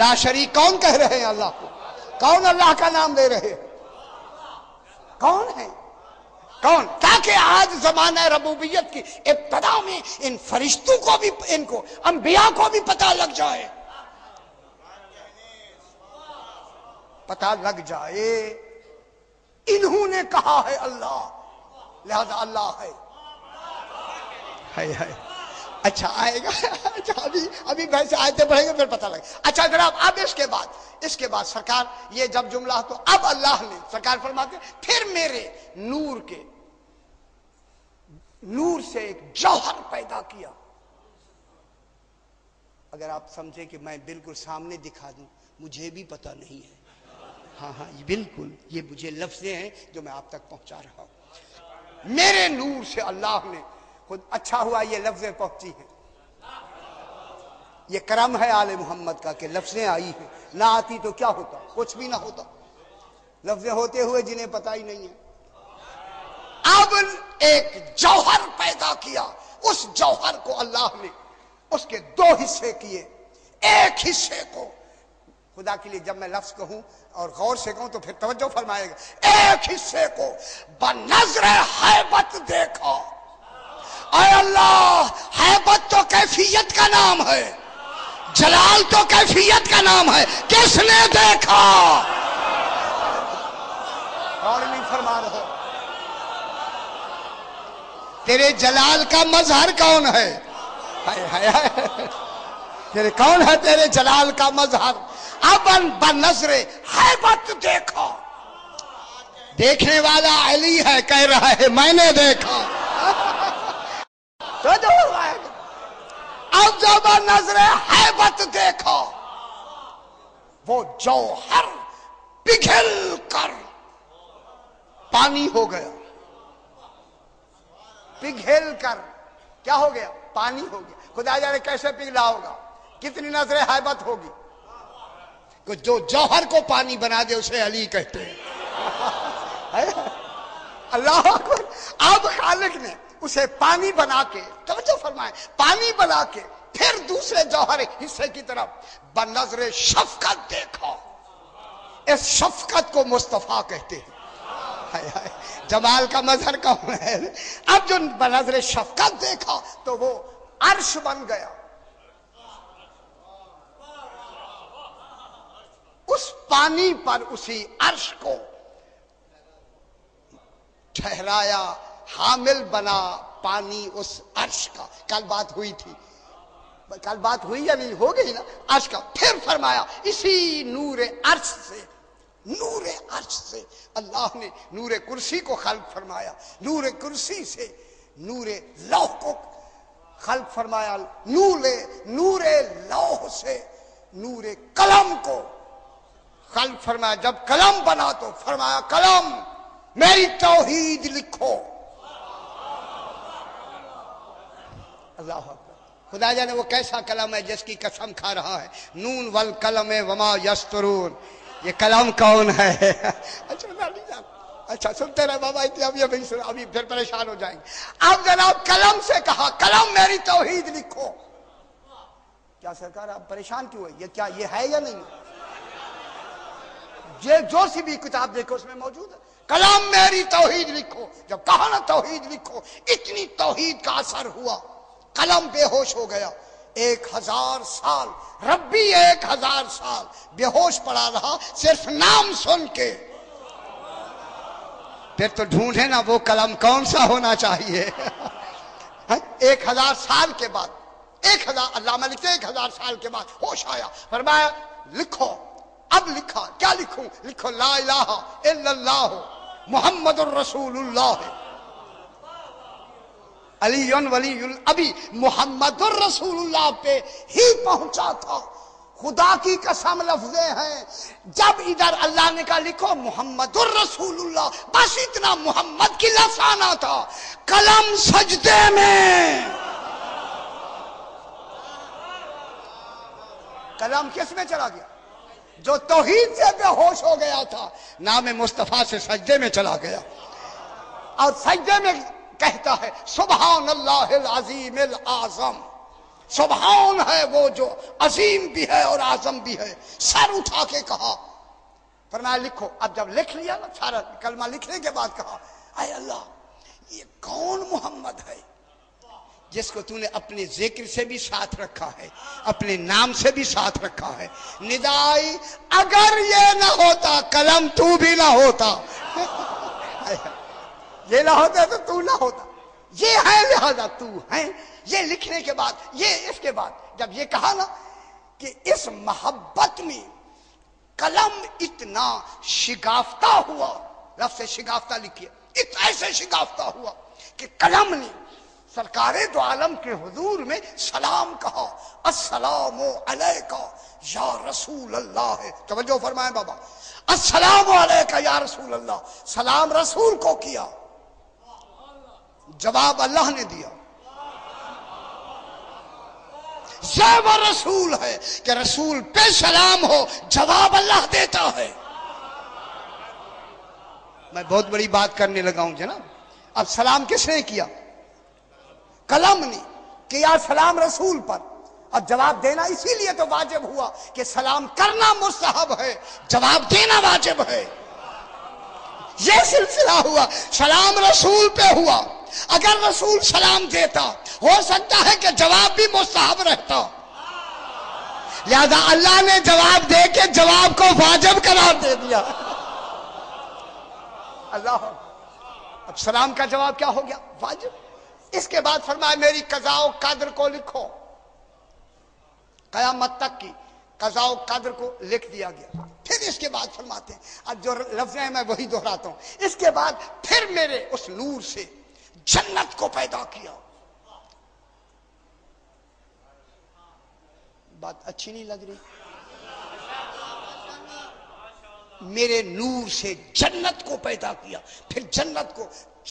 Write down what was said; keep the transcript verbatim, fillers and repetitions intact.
لا شریک کون کہہ رہے ہیں اللہ کو؟ کون اللہ کا نام لے رہے ہیں؟ کون ہے؟ کون؟ تاکہ آج زمانہ ربوبیت کی ابتدا میں ان فرشتوں کو بھی، ان کو انبیاء کو بھی پتہ لگ جائے، پتہ لگ جائے انہوں نے کہا ہے اللہ، لہذا اللہ ہے۔ ہے ہے اچھا آئے گا، اچھا ابھی ابھی ویسے آیتیں پڑھیں گے پھر پتہ لگے۔ اچھا جناب اب اس کے بعد اس کے بعد سرکار یہ جب جملہ تو اب اللہ نے سرکار فرماتے پھر میرے نور کے نور سے ایک جوہر پیدا کیا۔ اگر آپ سمجھے کہ میں بالکل سامنے دکھا دوں، مجھے بھی پتہ نہیں ہے، ہاں ہاں یہ بالکل یہ مجھے لفظیں ہیں جو میں آپ تک پہنچا رہا ہوں۔ میرے نور سے اللہ نے خود، اچھا ہوا یہ لفظیں پہنچی ہیں، یہ کرم ہے آل محمد کا کہ لفظیں آئی ہیں، نہ آتی تو کیا ہوتا، کچھ بھی نہ ہوتا، لفظیں ہوتے ہوئے جنہیں پتہ ہی نہیں ہے۔ اب ایک جوہر پیدا کیا، اس جوہر کو اللہ نے اس کے دو حصے کیے، ایک حصے کو خدا کے لیے جب میں لفظ کہوں اور غور سے کہوں تو پھر توجہ فرمائے گا، ایک حصے کو بنظر ہیبت دیکھا۔ اے اللہ، ہیبت تو کیفیت کا نام ہے، جلال تو کیفیت کا نام ہے، کس نے دیکھا؟ اور نہیں فرما رہا تیرے جلال کا مظہر کون ہے؟ ہائے ہائے ہائے تیرے کون ہے تیرے جلال کا مظہر؟ اب بنظر ہیبت دیکھا، دیکھنے والا علی ہے، کہہ رہا ہے میں نے دیکھا۔ تو جو اب جب نظر ہیبت دیکھا، وہ جوہر پگھل کر پانی ہو گیا، پگھل کر کیا ہو گیا؟ پانی ہو گیا۔ خدا جانے کیسے پگھلا ہوگا، کتنی نظر ہیبت ہوگی، کہ جو جوہر کو پانی بنا دے اسے علی کہتے ہیں۔ اللہ اکبر۔ اب خالق نے اسے پانی بنا کے، توجہ فرمائیں، پانی بنا کے پھر دوسرے جوہر حصے کی طرف بنظر شفقت دیکھا۔ اس شفقت کو مصطفیٰ کہتے ہیں۔ ہائے ہائے جمال کا مظہر کون ہے؟ اب جو بنظر شفقت دیکھا تو وہ عرش بن گیا، اس پانی پر اسی عرش کو ٹھہرایا، حامل بنا پانی اس عرش کا۔ کل بات ہوئی تھی، کل بات ہوئی یا نہیں؟ ہو گئی نا عرش کا۔ پھر فرمایا اسی نور عرش سے، نور عرش سے اللہ نے نور کرسی کو خلق فرمایا، نور کرسی سے نور لوح کو خلق فرمایا، نور نور لوح سے نور قلم کو خلق فرمایا۔ جب قلم بنا تو فرمایا قلم میری توحید لکھو۔ اللہ اکبر۔ خدا جانے وہ کیسا قلم ہے جس کی قسم کھا رہا ہے، نون والقلم وما یسطرون۔ یہ قلم کون ہے؟ اچھا نہیں جان، اچھا سنتے رہے بابا، ابھی ابھی ابھی پھر پریشان ہو جائیں گے۔ اب جناب قلم سے کہا قلم میری توحید لکھو۔ کیا سرکار آپ پریشان کیوں ہے؟ یہ کیا یہ ہے یا نہیں؟ یہ جو سی بھی کتاب دیکھو اس میں موجود ہے، قلم میری توحید لکھو۔ جب کہا نا توحید لکھو، اتنی توحید کا اثر ہوا، قلم بے ہوش ہو گیا۔ ایک ہزار سال ربی ایک ہزار سال بے ہوش پڑا رہا صرف نام سن کے۔ پھر تو ڈھونڈے نا وہ قلم کون سا ہونا چاہیے۔ ایک ہزار سال کے بعد، ایک ہزار علامہ لکھتے ایک ہزار سال کے بعد ہوش آیا، فرمایا لکھو۔ اب لکھا، کیا لکھوں؟ لکھو لا الہ الا اللہ محمد الرسول اللہ علی ولی ابھی محمد الرسول اللہ پہ ہی پہنچا تھا۔ خدا کی قسم لفظیں ہیں، جب ادھر اللہ نے کہا لکھو محمد الرسول اللہ، بس اتنا محمد کی لفظ آنا تھا، قلم سجدے میں۔ قلم کس میں چلا گیا؟ جو توحید سے بے ہوش ہو گیا تھا، نام مصطفیٰ سے سجدے میں چلا گیا، اور سجدے میں کہتا ہے سبحان اللہ العظیم الاعظم، سبحان ہے وہ جو عظیم بھی ہے اور اعظم بھی ہے. سر اٹھا کے کہا، فرمایا لکھو. اب جب لکھ لیا نا سارا کلمہ لکھنے کے بعد کہا، اے اللہ یہ کون محمد ہے جس کو تو نے اپنے ذکر سے بھی ساتھ رکھا ہے، اپنے نام سے بھی ساتھ رکھا ہے. ندائی اگر یہ نہ ہوتا قلم تو بھی نہ ہوتا، یہ نہ ہوتا تو تو نہ ہوتا، یہ ہے لہذا تو ہے. یہ لکھنے کے بعد یہ اس کے بعد جب یہ کہا نا کہ اس محبت میں قلم اتنا شگافتہ ہوا، لفظ شگافتہ لکھیے، اتنا ایسے شگافتہ ہوا کہ قلم نے سرکار دو عالم کے حضور میں سلام کہا. السلام علیکہ یا رسول اللہ ہے. توجہ فرمائیں بابا، السلام علیکہ یا رسول اللہ. سلام رسول کو کیا، جواب اللہ نے دیا. یہ وہ رسول ہے کہ رسول پہ سلام ہو، جواب اللہ دیتا ہے. میں بہت بڑی بات کرنے لگا ہوں جناب. اب سلام کس نے کیا؟ قلم نے کیا سلام رسول پر. اب جواب دینا اسی لیے تو واجب ہوا کہ سلام کرنا مستحب ہے، جواب دینا واجب ہے. یہ سلسلہ ہوا، سلام رسول پہ ہوا. اگر رسول سلام دیتا ہو سکتا ہے کہ جواب بھی مستحب رہتا، لہذا اللہ نے جواب دے کے جواب کو واجب قرار دے دیا. اللہ، اب سلام کا جواب کیا ہو گیا؟ واجب. اس کے بعد فرمایا میری قضاء و قدر کو لکھو. قیامت تک کی قضاء و قدر کو لکھ دیا گیا. پھر اس کے بعد فرماتے ہیں، اب جو لفظ ہیں میں وہی دہراتا ہوں، اس کے بعد پھر میرے اس نور سے جنت کو پیدا کیا. بات اچھی نہیں لگ رہی؟ میرے نور سے جنت کو پیدا کیا، پھر جنت کو